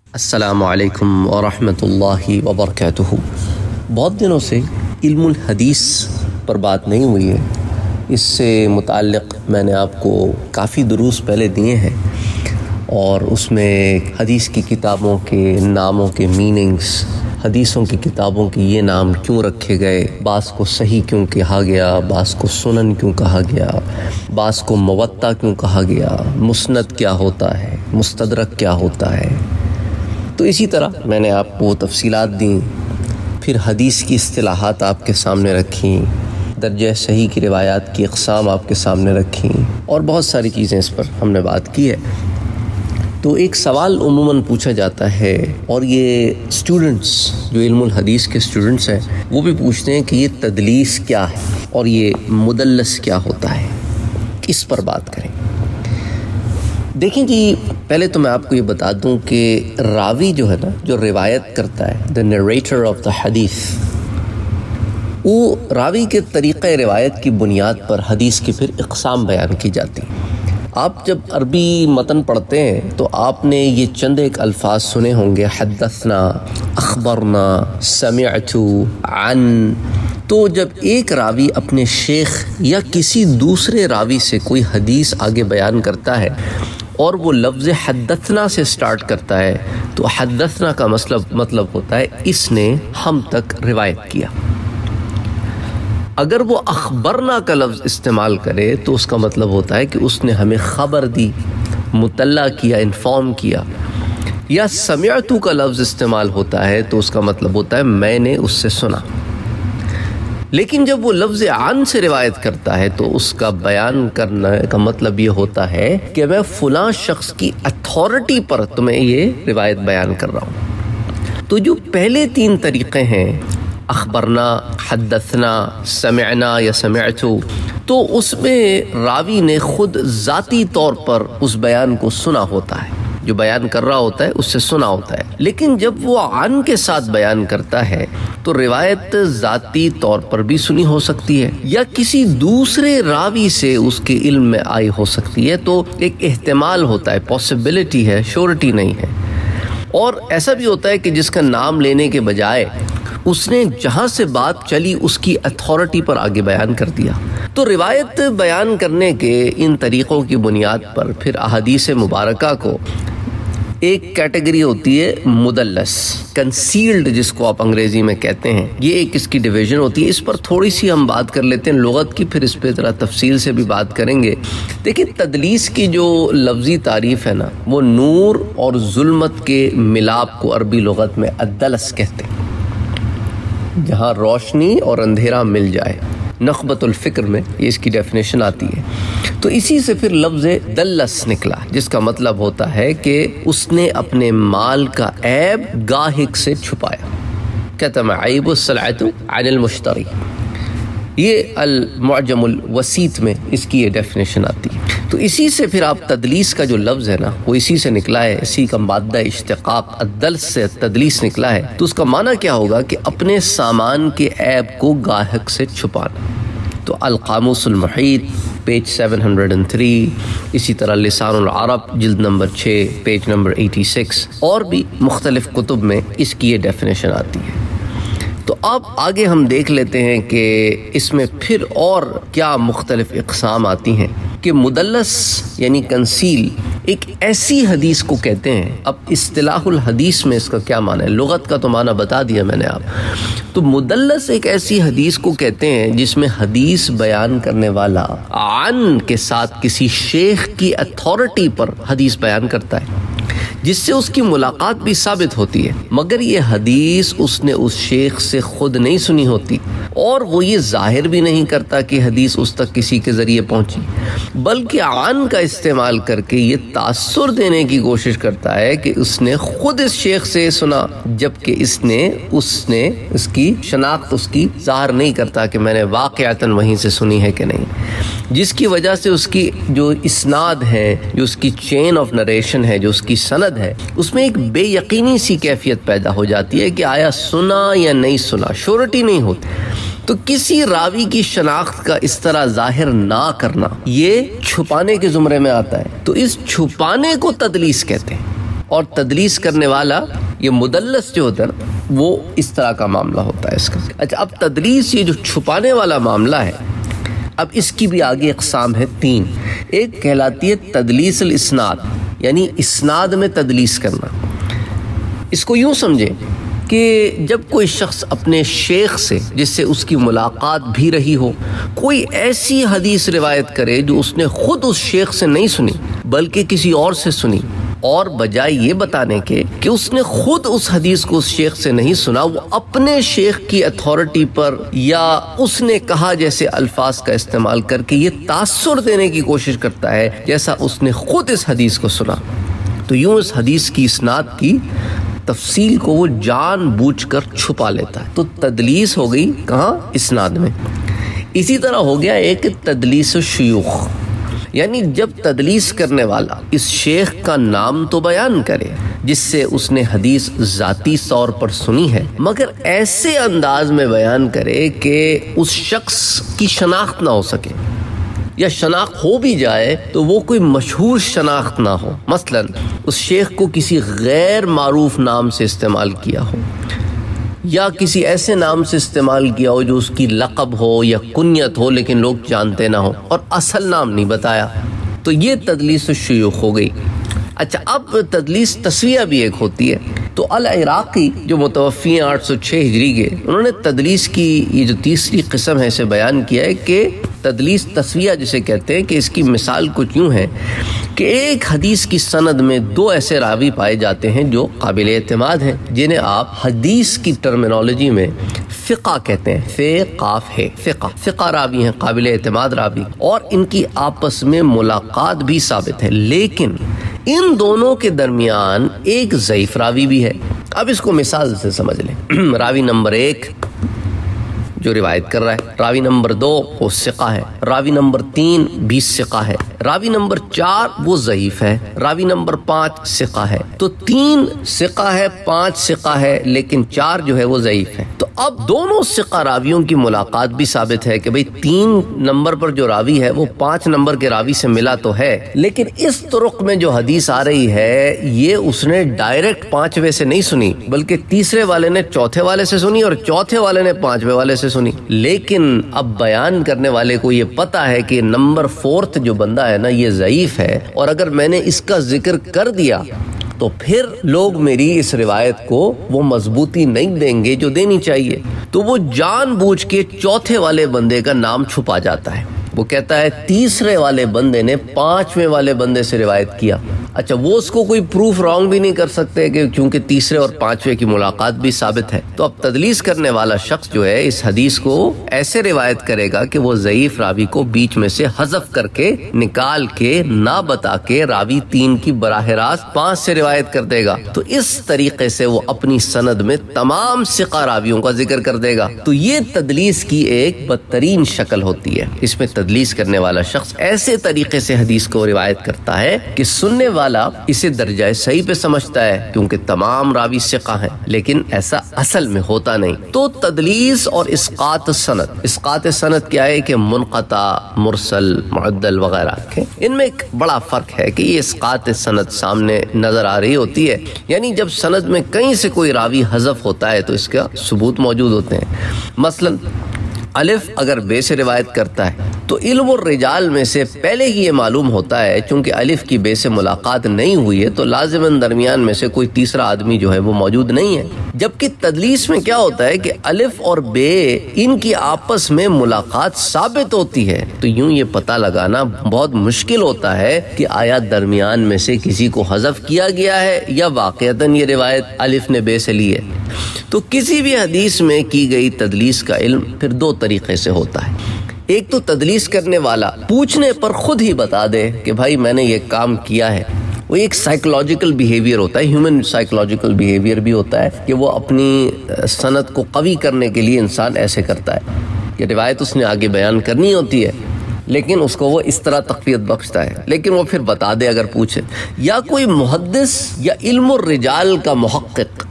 अस्सलामु अलैकुम वरहमतुल्लाहि वबरकातुहू। बहुत दिनों से इल्मुल हदीस पर बात नहीं हुई है। इससे मुताल्लिक़ मैंने आपको काफ़ी दुरूस पहले दिए हैं और उसमें हदीस की किताबों के नामों के मीनिंग्स, हदीसों की किताबों के ये नाम क्यों रखे गए, बास को सही क्यों कहा गया, बास को सुनन क्यों कहा गया, बास को मुवत्ता क्यों कहा गया, मुस्नद क्या होता है, मुस्तदरक क्या होता है। तो इसी तरह मैंने आपको वो तफसीलात दी, फिर हदीस की इस्तिलाहात आपके सामने रखी, दर्जे सही की रिवायात की अक़साम आपके सामने रखी और बहुत सारी चीज़ें इस पर हमने बात की है। तो एक सवाल उमूमन पूछा जाता है और ये स्टूडेंट्स जो इल्मुल हदीस के स्टूडेंट्स हैं वो भी पूछते हैं कि ये तदलीस क्या है और ये मुदल्लस क्या होता है, किस पर बात करें। देखें जी, पहले तो मैं आपको ये बता दूं कि रावी जो है ना, जो रिवायत करता है, द नरेटर ऑफ द हदीस, वो रावी के तरीक़े रिवायत की बुनियाद पर हदीस की फिर इक़साम बयान की जाती है। आप जब अरबी मतन पढ़ते हैं तो आपने ये चंद एक अल्फाज सुने होंगे, हद्दसना, अखबरना, समिअतु, अन। तो जब एक रावी अपने शेख या किसी दूसरे रावी से कोई हदीस आगे बयान करता है और वो लफ्ज़ हद्दसना से स्टार्ट करता है तो हद्दसना का मतलब होता है इसने हम तक रिवायत किया। अगर वो अखबरना का लफ्ज़ इस्तेमाल करे तो उसका मतलब होता है कि उसने हमें ख़बर दी, मुतल्ला किया, इन्फॉर्म किया। या समिअतु का लफ्ज़ इस्तेमाल होता है तो उसका मतलब होता है मैंने उससे सुना। लेकिन जब वो लफ्ज़ आन से रिवायत करता है तो उसका बयान करने का मतलब ये होता है कि मैं फ़लाँ शख्स की अथॉरिटी पर तुम्हें ये रिवायत बयान कर रहा हूँ। तो जो पहले तीन तरीक़े हैं, अखबरना, हद्दसना, समिअना या समिअतु, तो उसमें रावी ने खुद ज़ाती तौर पर उस बयान को सुना होता है, जो बयान कर रहा होता है उससे सुना होता है। लेकिन जब वो आन के साथ बयान करता है तो रिवायत ज़ाती तौर पर भी सुनी हो सकती है या किसी दूसरे रावी से उसके इल्म में आई हो सकती है। तो एक एहतिमाल होता है, पॉसिबिलिटी है, श्योरिटी नहीं है। और ऐसा भी होता है कि जिसका नाम लेने के बजाय उसने जहाँ से बात चली उसकी अथॉरिटी पर आगे बयान कर दिया। तो रिवायत बयान करने के इन तरीक़ों की बुनियाद पर फिर अहादीस मुबारका को एक कैटेगरी होती है मुदल्लस, कंसील्ड, जिसको आप अंग्रेज़ी में कहते हैं। ये एक इसकी डिवीज़न होती है। इस पर थोड़ी सी हम बात कर लेते हैं लुग़त की, फिर इस पर ज़रा तफसील से भी बात करेंगे। देखिए, तदलीस की जो लफ्ज़ी तारीफ़ है ना, वो नूर और जुल्मत के मिलाप को अरबी लुग़त में अद्दलस कहते हैं, जहाँ रोशनी और अंधेरा मिल जाए। नख़बतुल फ़िक्र में ये इसकी डेफिनेशन आती है। तो इसी से फिर लफ्ज़ दल्लस निकला, जिसका मतलब होता है कि उसने अपने माल का ऐब गाहिक से छुपाया। कहता मैं ऐबुस्सलातु अनिल मुश्तरी, ये अल-मुअजमुल वसीत में इसकी ये डेफिनेशन आती है। तो इसी से फिर आप तदलीस का जो लफ्ज़ है ना, वो इसी से निकला है। इसी का माद्दा इश्तिक़ाक़ अद्दल्स से तदलीस निकला है। तो उसका माना क्या होगा कि अपने सामान के ऐब को गाहक से छुपाना। तो अल-क़ामूसुल मुहीत पेज 703, इसी तरह लिसानुल अरब जिल्द नंबर 6 पेज नंबर 86 और भी मुख्तलिफ़ कुतुब में इसकी ये डेफिनेशन आती है। तो अब आगे हम देख लेते हैं कि इसमें फिर और क्या मुख्तलिफ इक़साम आती हैं कि मुदल्लस यानी कंसील एक ऐसी हदीस को कहते हैं। अब इस्तिलाहुल हदीस में इसका क्या माना है, लुग़त का तो माना बता दिया मैंने आप। तो मुदल्लस एक ऐसी हदीस को कहते हैं जिसमें हदीस बयान करने वाला आन के साथ किसी शेख की अथॉरिटी पर हदीस बयान करता है, जिससे उसकी मुलाकात भी साबित होती है, मगर ये हदीस उसने उस शेख से खुद नहीं सुनी होती और वो ये जाहिर भी नहीं करता कि हदीस उस तक किसी के ज़रिए पहुंची, बल्कि आन का इस्तेमाल करके ये तासुर देने की कोशिश करता है कि उसने खुद इस शेख से सुना, जबकि उसने इसकी शनाख्त उसकी ज़ाहिर नहीं करता कि मैंने वाक़अतन वहीं से सुनी है कि नहीं, जिसकी वजह से उसकी जो इस्नाद है, जो उसकी चेन ऑफ नरेशन है, जो उसकी सनद है, उसमें एक बेयकीनी सी कैफियत पैदा हो जाती है कि आया सुना या नहीं सुना, श्योरिटी नहीं होती। तो किसी रावी की शनाख्त का इस तरह जाहिर ना करना ये छुपाने के जुमरे में आता है। तो इस छुपाने को तदलीस कहते हैं और तदलीस करने वाला ये मुदल्लस जो होता है ना, वो इस तरह का मामला होता है इसका। अच्छा, अब तदलीस ये जो छुपाने वाला मामला है, अब इसकी भी आगे अक़साम है 3। एक कहलाती है तदलीसल इस्नाद, यानी इस्नाद में तदलीस करना। इसको यूँ समझें कि जब कोई शख्स अपने शेख से जिससे उसकी मुलाकात भी रही हो, कोई ऐसी हदीस रिवायत करे जो उसने खुद उस शेख से नहीं सुनी बल्कि किसी और से सुनी, और बजाय ये बताने के कि उसने खुद उस हदीस को उस शेख से नहीं सुना, वो अपने शेख की अथॉरिटी पर या उसने कहा जैसे अल्फाज का इस्तेमाल करके ये तासुर देने की कोशिश करता है जैसा उसने खुद इस हदीस को सुना। तो यूँ इस हदीस की इस्नाद की तफसील को वो जानबूझकर छुपा लेता है। तो तदलीस हो गई कहाँ? इस्नाद में। इसी तरह हो गया एक तदलीस शुयूख, यानी जब तदलीस करने वाला इस शेख का नाम तो बयान करे जिससे उसने हदीस ज़ाती तौर पर सुनी है, मगर ऐसे अंदाज में बयान करे कि उस शख्स की शनाख्त ना हो सके, या शनाख्त हो भी जाए तो वो कोई मशहूर शनाख्त ना हो। मसलन उस शेख को किसी गैर मारूफ नाम से इस्तेमाल किया हो, या किसी ऐसे नाम से इस्तेमाल किया हो जो उसकी लक़ब हो या कुन्यत हो लेकिन लोग जानते ना हो, और असल नाम नहीं बताया, तो ये तदलीस शुयूख हो गई। अच्छा, अब तदलीस तस्विया भी एक होती है। तो अल इराक़ी जो मुतवफ़ी 806 हिजरी के, उन्होंने तदलीस की ये जो तीसरी किस्म है इसे बयान किया है कि तदलीस तस्विया जिसे कहते हैं, कि इसकी मिसाल कुछ यूँ है कि एक हदीस की सनद में 2 ऐसे रावी पाए जाते हैं जो काबिल एतमाद हैं, जिन्हें आप हदीस की टर्मिनोलॉजी में फ़िक़ा कहते हैं। फ़े काफ है, फ़िक़ा रावी हैं, काबिल एतमाद रावी, और इनकी आपस में मुलाकात भी साबित है, लेकिन इन दोनों के दरमियान एक ज़ईफ़ रावी भी है। अब इसको मिसाल से समझ लें। रावी नंबर 1 जो रिवायत कर रहा है, रावी नंबर 2 वो सिक़ा है, रावी नंबर 3 भी सिक़ा है, रावी नंबर 4 वो ज़ईफ़ है, रावी नंबर 5 सिक़ा है। तो 3 सिक़ा है, 5 सिक़ा है, लेकिन 4 जो है वो ज़ईफ़ है। तो अब दोनों सिक़ा रावियों की मुलाकात भी साबित है कि भाई 3 नंबर पर जो रावी है वो 5 नंबर के रावी से मिला तो है, लेकिन इस तुरुक़ में जो हदीस आ रही है ये उसने डायरेक्ट 5वें से नहीं सुनी, बल्कि तीसरे वाले ने चौथे वाले से सुनी और चौथे वाले ने 5वें वाले से सुनी। लेकिन अब बयान करने वाले को ये पता है कि नंबर 4 जो बंदा है ना ये ज़ईफ़ है, और अगर मैंने इसका जिक्र कर दिया तो फिर लोग मेरी इस रिवायत को वो मजबूती नहीं देंगे जो देनी चाहिए। तो वो जानबूझ के चौथे वाले बंदे का नाम छुपा जाता है। वो कहता है तीसरे वाले बंदे ने 5वें वाले बंदे से रिवायत किया। अच्छा, वो उसको कोई प्रूफ रॉन्ग भी नहीं कर सकते कि क्योंकि तीसरे और 5वें की मुलाकात भी साबित है। तो अब तदलीस करने वाला शख्स जो है इस हदीस को ऐसे रिवायत करेगा कि वो ज़ईफ़ रावी को बीच में से हज़फ करके निकाल के ना बता के रावी 3 की बराह रास्त 5 से रिवायत कर देगा। तो इस तरीके से वो अपनी सनद में तमाम सिक़ा रावियों का जिक्र कर देगा। तो ये तदलीस की एक बदतरीन शक्ल होती है। इसमें तदलीस करने वाला शख्स ऐसे तरीके से हदीस को रिवायत करता है कि सुनने वाला इसे दर्जाए सही पे समझता है क्योंकि तमाम रावी सिक़ा हैं, लेकिन ऐसा असल में होता नहीं। तो तदलीस और इस्क़ात सनद, इस्क़ात सनद क्या है कि मुनक़ता, मुरसल, मुअद्दल वगैरह, इनमें एक बड़ा फ़र्क है कि ये इस्क़ात सनद सामने नज़र आ रही होती है, यानी जब सनद में कहीं से कोई रावी हज़फ होता है तो इसका सबूत मौजूद होते हैं। मसलन अलिफ अगर बे से रिवायत करता है तो इल्म और रिजाल में से पहले ही ये मालूम होता है, चूंकि अलिफ की बे से मुलाकात नहीं हुई है तो लाजिमन दरमियान में से कोई तीसरा आदमी जो है वो मौजूद नहीं है। जबकि तदलीस में क्या होता है कि अलिफ और बे इनकी आपस में मुलाकात साबित होती है, तो यूं ये पता लगाना बहुत मुश्किल होता है कि आया दरमियान में से किसी को हज़फ किया गया है या वाक़अतन ये रिवायत अलिफ ने बे से ली है। तो किसी भी हदीस में की गई तदलीस का इल्म फिर 2 तरीके से होता है। एक तो तदलीस करने वाला पूछने पर खुद ही बता दे कि भाई मैंने ये काम किया है। वो एक साइकोलॉजिकल बिहेवियर होता है, ह्यूमन साइकोलॉजिकल बिहेवियर भी होता है कि वो अपनी सनद को कवी करने के लिए इंसान ऐसे करता है कि रिवायत उसने आगे बयान करनी होती है लेकिन उसको वो इस तरह तक़वियत बख्शता है, लेकिन वो फिर बता दे अगर पूछे। या कोई मुहद्दिस या इल्म और रिजाल का मुहक्किक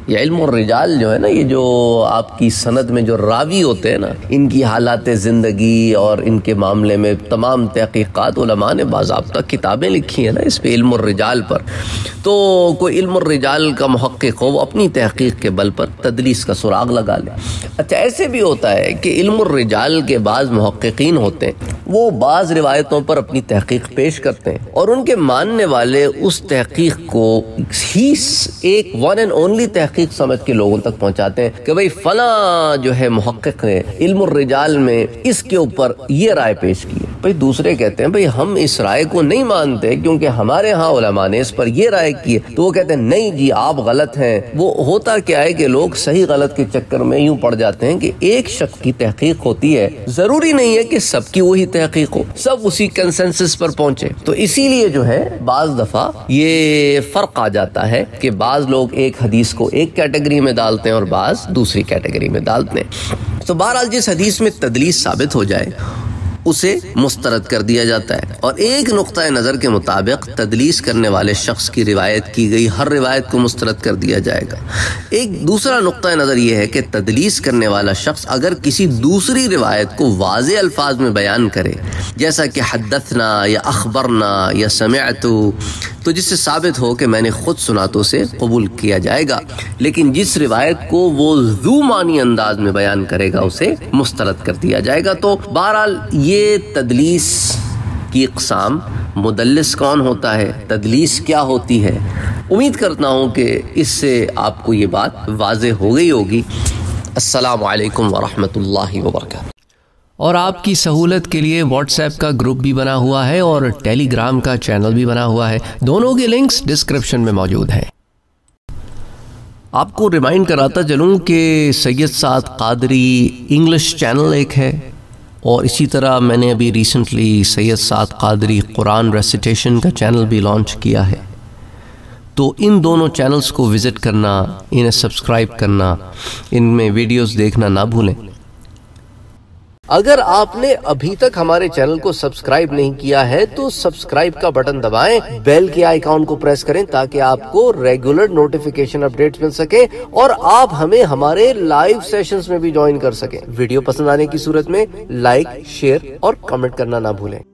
ये इल्म और रिजाल जो है ना, ये जो आपकी सनद में जो रावी होते हैं ना, इनकी हालात ज़िंदगी और इनके मामले में तमाम तहकीकात उलमा ने बाज़ाब्ता किताबें लिखी हैं ना इस पे, इल्म और रिजाल पर। तो कोई इल्म और रिजाल का मुहक्किक हो, वो अपनी तहकीक के बल पर तदलीस का सुराग लगा ले। अच्छा, ऐसे भी होता है कि इल्म और रिजाल के बाज़ मुहक्किकीन होते हैं, वो बाज़ रिवायतों पर अपनी तहकीक पेश करते हैं और उनके मानने वाले उस तहकीक को ही एक वन एंड ओनली तहकीक समझ के लोगों तक पहुंचाते हैं कि भाई फला जो है मुहक्किक ने इल्म और रिजाल में इसके ऊपर ये राय पेश की है। भाई दूसरे कहते हैं भाई हम इस राय को नहीं मानते क्योंकि हमारे यहाँ उलमा ने इस पर ये राय की है। तो वो कहते हैं नहीं जी आप गलत हैं। वो होता क्या है कि लोग सही गलत के चक्कर में यूं पड़ जाते हैं कि एक शख्स की तहकीक होती है, जरूरी नहीं है कि सबकी वही तहकीक हो, सब उसी कंसेंसस पर पहुंचे। तो इसीलिए जो है बाज दफा ये फर्क आ जाता है कि बाज लोग एक हदीस को एक कैटेगरी में डालते हैं और बाज दूसरी कैटेगरी में डालते हैं। तो बहरहाल जिस हदीस में तदलीस साबित हो जाए उसे मुस्तरद कर दिया जाता है और एक नुक्ता नज़र के मुताबिक तदलीस करने वाले शख्स की रिवायत की गई हर रिवायत को मुस्तरद कर दिया जाएगा। एक दूसरा नुक्ता नज़र यह है कि तदलीस करने वाला शख्स अगर किसी दूसरी रिवायत को वाज़े अल्फाज में बयान करे, जैसा कि हद्दथना या अखबरना या समिअतु, तो जिससे साबित हो कि मैंने खुद सुना, तो उसे कबूल किया जाएगा। लेकिन जिस रिवायत को वो ज़ुमानी अंदाज में बयान करेगा उसे मुस्तरद कर दिया जाएगा। तो बहरहाल ये तदलीस की इक़साम, मुदल्लिस कौन होता है, तदलीस क्या होती है, उम्मीद करता हूँ कि इससे आपको ये बात वाज़ेह हो गई होगी। अस्सलामु अलैकुम वरहमतुल्लाहि वबरकातुहू। और आपकी सहूलत के लिए व्हाट्सएप का ग्रुप भी बना हुआ है और टेलीग्राम का चैनल भी बना हुआ है, दोनों के लिंक्स डिस्क्रिप्शन में मौजूद हैं। आपको रिमाइंड कराता चलूँ कि सैयद साद कादरी इंग्लिश चैनल एक है और इसी तरह मैंने अभी recently Syed Saad Qadri Quran recitation का चैनल भी लॉन्च किया है। तो इन दोनों चैनल्स को विज़िट करना, इन्हें सब्सक्राइब करना, इनमें वीडियोस देखना ना भूलें। अगर आपने अभी तक हमारे चैनल को सब्सक्राइब नहीं किया है तो सब्सक्राइब का बटन दबाएं, बेल के आइकॉन को प्रेस करें ताकि आपको रेगुलर नोटिफिकेशन अपडेट्स मिल सके और आप हमें हमारे लाइव सेशंस में भी ज्वाइन कर सकें। वीडियो पसंद आने की सूरत में लाइक, शेयर और कमेंट करना ना भूलें।